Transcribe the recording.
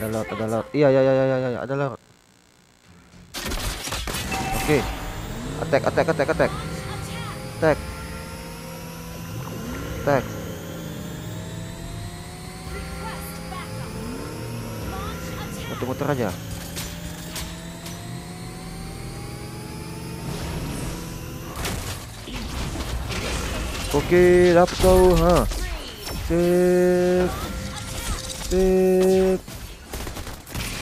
Ada laut. Iya, iya, iya, iya, iya, ada laut. Oke. Attack, attack, attack, attack. Attack. Attack. Muter-muter aja. Oke, dapat kau. Ha. Sip. Sip.